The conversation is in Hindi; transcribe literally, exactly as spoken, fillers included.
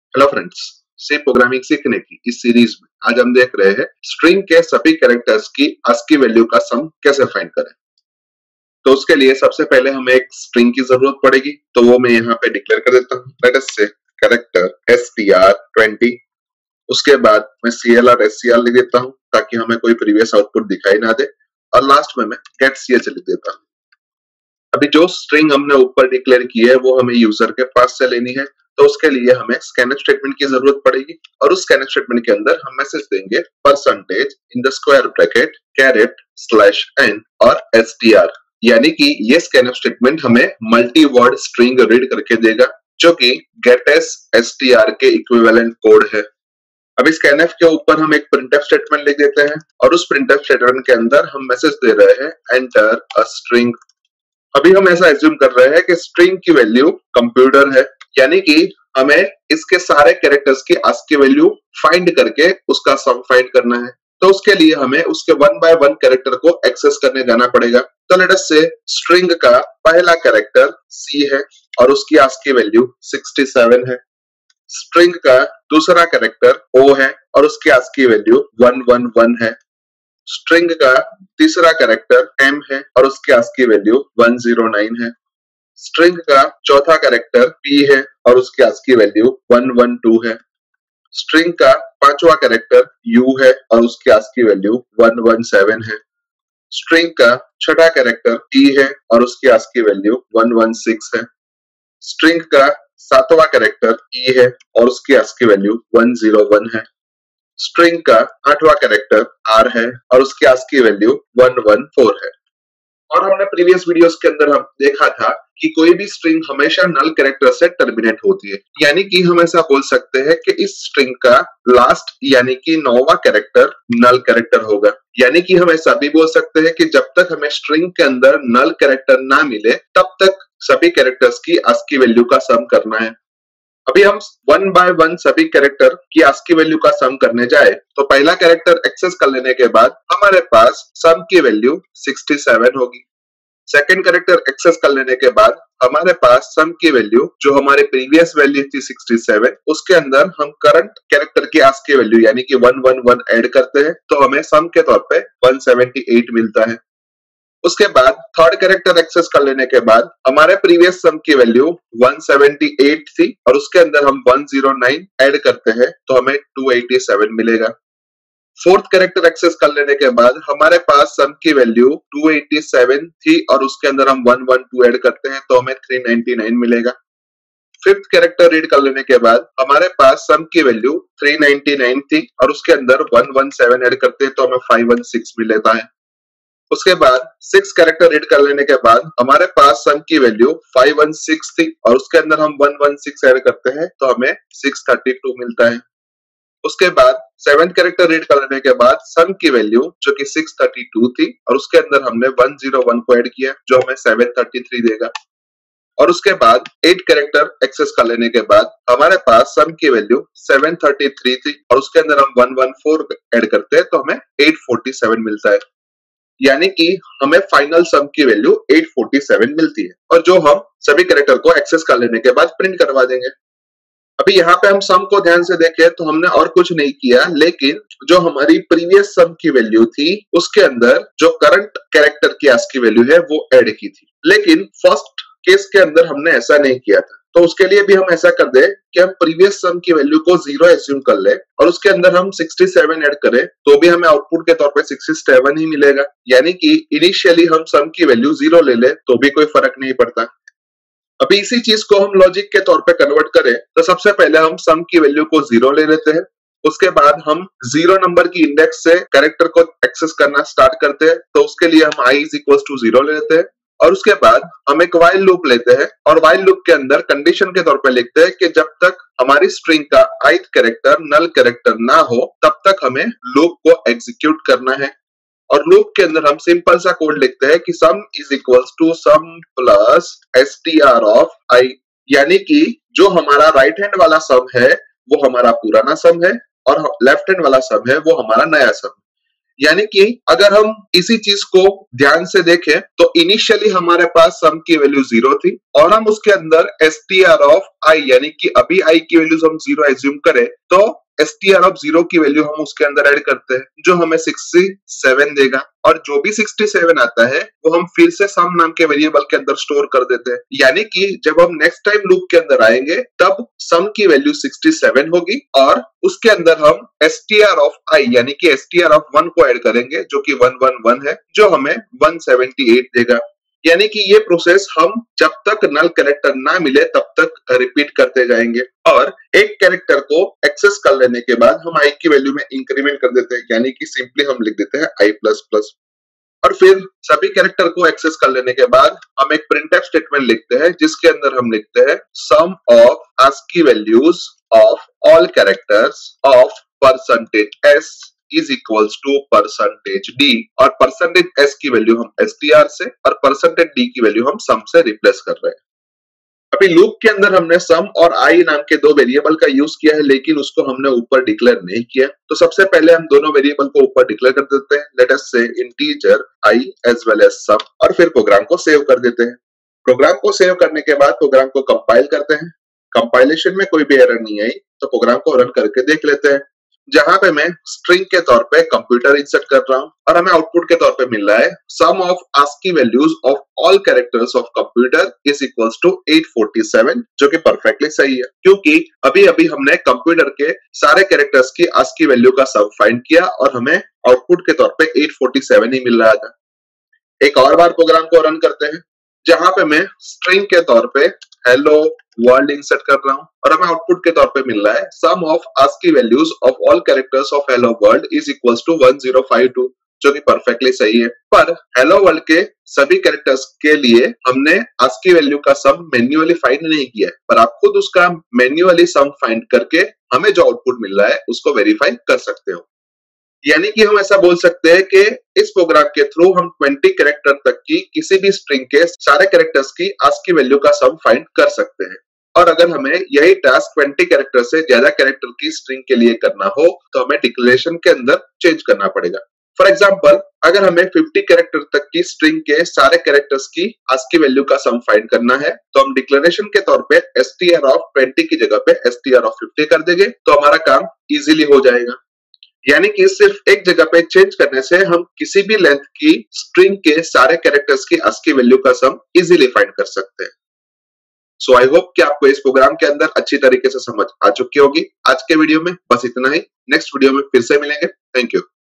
हेलो फ्रेंड्स, सी प्रोग्रामिंग सीखने की इस सीरीज में आज हम देख रहे हैं स्ट्रिंग के सभी कैरेक्टर्स की ASCII वैल्यू का सम कैसे फाइंड करें। तो उसके लिए सबसे पहले हमें एक स्ट्रिंग की जरूरत पड़ेगी, तो वो मैं यहाँ पे डिक्लेयर कर देता हूँ। Let us say character S T R twenty. उसके बाद मैं C L R S C R लिख देता हूँ ताकि हमें कोई प्रीवियस आउटपुट दिखाई ना दे, और लास्ट में मैं गेट सी एच लिख देता हूँ। अभी जो स्ट्रिंग हमने ऊपर डिक्लेयर की है वो हमें यूजर के पास से लेनी है, तो उसके लिए हमें स्कैनफ स्टेटमेंट की जरूरत पड़ेगी, और उस स्कैनफ स्टेटमेंट के अंदर हम मैसेज देंगे percentage in the square bracket caret slash N और एसटीआर। यानी कि ये स्कैनफ स्टेटमेंट हमें मल्टी वर्ड स्ट्रिंग रीड करके देगा, जो कि गेटएस एसटीआर के इक्विवेलेंट कोड है। अभी स्कैनफ के ऊपर हम एक प्रिंटफ स्टेटमेंट लिख देते हैं, और उस प्रिंटफ स्टेटमेंट के अंदर हम मैसेज दे रहे हैं एंटर अ स्ट्रिंग। अभी हम ऐसा एज्यूम कर रहे हैं कि स्ट्रिंग की वैल्यू कंप्यूटर है, यानी कि हमें इसके सारे कैरेक्टर्स की ASCII वैल्यू फाइंड करके उसका सम फाइंड करना है। तो उसके लिए हमें उसके वन बाय वन कैरेक्टर को एक्सेस करने जाना पड़ेगा। तो लेट अस से स्ट्रिंग का पहला कैरेक्टर C है और उसकी ASCII वैल्यू सिक्सटी सेवन है। स्ट्रिंग का दूसरा कैरेक्टर O है और उसकी ASCII value one one one है। स्ट्रिंग का तीसरा कैरेक्टर M है और उसकी ASCII value one zero nine है। स्ट्रिंग का चौथा कैरेक्टर P है और उसकी ASCII value one one two है। स्ट्रिंग का पांचवा कैरेक्टर U है और उसकी ASCII value one one seven है। स्ट्रिंग का छठा कैरेक्टर T है और उसकी ASCII value one one six है। स्ट्रिंग का सातवां कैरेक्टर E है और उसकी ASCII value one zero one है। स्ट्रिंग का आठवां कैरेक्टर R है और उसकी ASCII value one one four है। और हमने प्रीवियस वीडियोस के अंदर हम देखा था कि कोई भी स्ट्रिंग हमेशा नल कैरेक्टर से टर्मिनेट होती है, यानी कि हम ऐसा बोल सकते हैं कि इस स्ट्रिंग का लास्ट यानी कि नौवां कैरेक्टर नल कैरेक्टर होगा। यानी कि हम ऐसा भी बोल सकते हैं कि जब तक हमें स्ट्रिंग के अंदर नल कैरेक्टर ना मिले तब तक सभी कैरेक्टर्स की ASCII वैल्यू का सम करना है। अभी हम वन बाय वन सभी कैरेक्टर की ASCII वैल्यू का सम करने जाए तो पहला कैरेक्टर एक्सेस कर लेने के बाद हमारे पास सम की वैल्यू सिक्सटी सेवन होगी। सेकंड कैरेक्टर एक्सेस कर लेने के बाद हमारे पास सम की वैल्यू जो हमारे प्रीवियस वैल्यू थी सिक्सटी सेवन, उसके अंदर हम करंट कैरेक्टर की ASCII वैल्यू यानी कि वन वन वन ऐड करते हैं, तो हमें सम के तौर पे वन सेवेंटी एट मिलता है। उसके बाद थर्ड कैरेक्टर एक्सेस कर लेने के बाद हमारे प्रीवियस सम की वैल्यू वन सेवेंटी एट थी और उसके अंदर हम वन ज़ीरो नाइन ऐड करते हैं तो हमें टू एटी सेवन मिलेगा। फोर्थ कैरेक्टर एक्सेस कर लेने के बाद हमारे पास सम की वैल्यू टू एटी सेवन थी और उसके अंदर हम वन वन टू ऐड करते हैं तो हमें थ्री नाइंटी नाइन मिलेगा। फिफ्थ कैरेक्टर रीड कर लेने के बाद हमारे पास सम की वैल्यू थ्री नाइंटी नाइन थी और उसके अंदर वन वन सेवन ऐड करते हैं तो हमें फाइव वन सिक्स मिलता है। उसके बाद सिक्स कैरेक्टर रीड कर लेने के बाद हमारे पास सम की वैल्यू फाइव वन सिक्स थी और उसके अंदर हम वन वन सिक्स ऐड करते हैं तो हमें सिक्स थर्टी टू मिलता है। उसके बाद सेवेंथ कैरेक्टर रीड कर लेने के बाद सम की वैल्यू जो कि सिक्स थर्टी टू थी और उसके अंदर हमने वन ज़ीरो वन को ऐड किया जो हमें सेवन थर्टी थ्री देगा। और उसके बाद एट कैरेक्टर एक्सेस कर लेने के बाद हमारे पास सम की वैल्यू सेवन थर्टी थ्री थी और उसके अंदर हम वन वन फोर ऐड करते हैं तो हमें एट फोर्टी सेवन मिलता है। यानी कि हमें फाइनल सम की वैल्यू एट फोर्टी सेवन मिलती है, और जो हम सभी कैरेक्टर को एक्सेस कर लेने के बाद प्रिंट करवा देंगे। अभी यहाँ पे हम सम को ध्यान से देखें तो हमने और कुछ नहीं किया, लेकिन जो हमारी प्रीवियस सम की वैल्यू थी उसके अंदर जो करंट कैरेक्टर की ASCII वैल्यू है वो ऐड की थी। लेकिन फर्स्ट केस के अंदर हमने ऐसा नहीं किया था, तो उसके लिए भी हम ऐसा कर दे कि हम प्रीवियस सम की वैल्यू को जीरो एज्यूम कर ले और उसके अंदर हम सिक्सटी सेवन ऐड करें तो भी हमें आउटपुट के तौर पे सिक्सटी सेवन ही मिलेगा। यानी कि इनिशियली हम सम की वैल्यू जीरो ले ले तो भी कोई फर्क नहीं पड़ता। अभी इसी चीज को हम लॉजिक के तौर पे कन्वर्ट करें तो सबसे पहले हम सम की वैल्यू को जीरो ले लेते हैं। उसके बाद हम जीरो नंबर की इंडेक्स से कैरेक्टर को एक्सेस करना स्टार्ट करते हैं, तो उसके लिए हम i is equal to zero ले लेते हैं। और उसके बाद हम एक वाइल लूप लेते हैं और वाइल लूप के अंदर कंडीशन के तौर पे लिखते हैं कि जब तक हमारी स्ट्रिंग का ith कैरेक्टर नल कैरेक्टर ना हो तब तक हमें लूप को एग्जीक्यूट करना है। और लूप के अंदर हम सिंपल सा कोड लिखते हैं कि sum is equals to sum plus STR of I, यानी कि जो हमारा राइट हैंड वाला सम है वो हमारा पुराना सम है और लेफ्ट हैंड वाला सम है वो हमारा नया सम। यानी कि अगर हम इसी चीज को ध्यान से देखें तो इनिशियली हमारे पास सम की वैल्यू जीरो थी और हम उसके अंदर S T R of I यानी कि अभी आई की वैल्यूज हम जीरो एज्यूम करें तो S T R of zero की वैल्यू हम उसके अंदर ऐड करते हैं जो हमें सिक्सटी सेवन देगा और जो भी सिक्सटी सेवन आता है वो हम फिर से सम नाम के वेरिएबल के अंदर स्टोर कर देते हैं। यानी कि जब हम नेक्स्ट टाइम लूप के अंदर आएंगे तब सम की वैल्यू सिक्सटी सेवन होगी और उसके अंदर हम S T R of I यानी कि S T R of one को ऐड करेंगे जो कि वन वन वन है जो हमें वन सेवेंटी एट देगा। यानी कि ये प्रोसेस हम जब तक नल कैरेक्टर ना मिले तब तक रिपीट करते जाएंगे और एक कैरेक्टर को एक्सेस कर लेने के बाद हम आई की वैल्यू में इंक्रीमेंट कर देते हैं यानी कि सिंपली हम लिख देते हैं आई प्लस प्लस और फिर सभी कैरेक्टर को एक्सेस कर लेने के बाद हम एक प्रिंटफ स्टेटमेंट लिखते हैं जिसके अंदर हम लिखते हैं sum of ASCII values of all characters of percentage S is equals to percentage D और परसेंटेज एस की वैल्यू हम एस टी आर से और परसेंटेज डी की वैल्यू हम सम से रिप्लेस कर रहे हैं। अभी लूप के अंदर हमने सम और आई नाम के दो वेरिएबल का यूज किया है लेकिन उसको हमने ऊपर डिक्लेयर नहीं किया तो सबसे पहले हम दोनों वेरिएबल को ऊपर डिक्लेयर कर देते हैं let us say integer I as well as sum और फिर प्रोग्राम को सेव कर देते हैं। प्रोग्राम को सेव करने के बाद प्रोग्राम को कंपाइल करते हैं। कंपाइलेशन में कोई भी एरर नहीं आई तो प्रोग्राम को रन करके देख लेते हैं जहां पे मैं स्ट्रिंग के तौर पे कंप्यूटर इंसर्ट कर रहा हूं और हमें आउटपुट के तौर पे मिल रहा है सम of ASCII values of all characters of computer is equals to eight forty seven जो कि परफेक्टली सही है क्योंकि अभी अभी हमने कंप्यूटर के सारे कैरेक्टर्स की आस्की वैल्यू का सम फाइंड किया और हमें आउटपुट के तौर पे एट फोर्टी सेवन ही मिल रहा था। एक और बार प्रोग्राम को रन करते हैं जहां पे मैं स्ट्रिंग के तौर पे हेलो वर्ल्ड इंसर्ट कर रहा हूं और हमें आउटपुट के तौर पे मिल रहा है सम of ASCII values of all characters of hello world is equals to one zero five two जो कि परफेक्टली सही है। पर हेलो वर्ल्ड के सभी कैरेक्टर्स के लिए हमने आस्की वैल्यू का सम मैन्युअली फाइंड नहीं किया है पर आप खुद उसका मैन्युअली सम फाइंड करके हमें जो आउटपुट मिल रहा है उसको वेरीफाई कर सकते हो। यानी कि हम ऐसा बोल सकते हैं कि इस प्रोग्राम के थ्रू हम ट्वेंटी कैरेक्टर तक की किसी भी स्ट्रिंग के सारे कैरेक्टर्स की आस्की वैल्यू का सम फाइंड कर सकते हैं और अगर हमें यही टास्क ट्वेंटी कैरेक्टर से ज्यादा कैरेक्टर की स्ट्रिंग के लिए करना हो तो हमें डिक्लेरेशन के अंदर चेंज करना पड़ेगा। फॉर एग्जाम्पल अगर हमें फिफ्टी कैरेक्टर तक की स्ट्रिंग के सारे कैरेक्टर्स की आस्की वैल्यू का सम फाइंड करना है तो हम डिक्लेरेशन के तौर पे S T R of twenty की जगह पे S T R of fifty कर देंगे तो हमारा काम इजीली हो जाएगा। यानी कि सिर्फ एक जगह पे चेंज करने से हम किसी भी लेंथ की स्ट्रिंग के सारे कैरेक्टर्स की आस्की वैल्यू का सम इजीली फाइंड कर सकते हैं। सो आई होप कि आपको इस प्रोग्राम के अंदर अच्छी तरीके से समझ आ चुकी होगी। आज के वीडियो में बस इतना ही। नेक्स्ट वीडियो में फिर से मिलेंगे। Thank you.